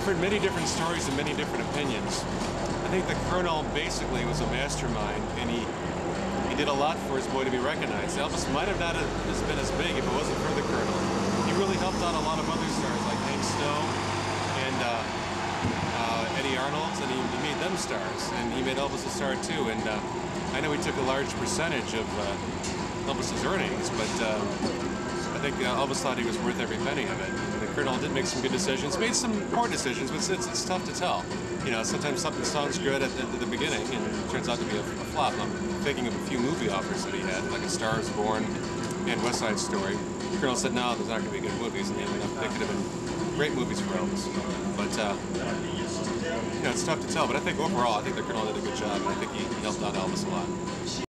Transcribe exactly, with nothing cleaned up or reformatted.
heard many different stories and many different opinions. I think the Colonel basically was a mastermind, and he he did a lot for his boy to be recognized. Elvis might have not have been as big if it wasn't for the Colonel. He really helped out a lot of other stars like Hank Snow and uh, uh, Eddie Arnold, and he, he made them stars, and he made Elvis a star too. And uh, I know he took a large percentage of uh, Elvis's earnings, but uh, I think uh, Elvis thought he was worth every penny of it. And the Colonel did make some good decisions, made some poor decisions, but it's, it's tough to tell. You know, sometimes something sounds good at the, at the beginning and it turns out to be a, a flop. I'm thinking of a few movie offers that he had, like A Star is Born and West Side Story. The Colonel said, no, there's not going to be good movies, and they ended up, they could have been great movies for Elvis. But, uh, you know, it's tough to tell, but I think overall, I think the Colonel did a good job, and I think he, he helped out Elvis a lot.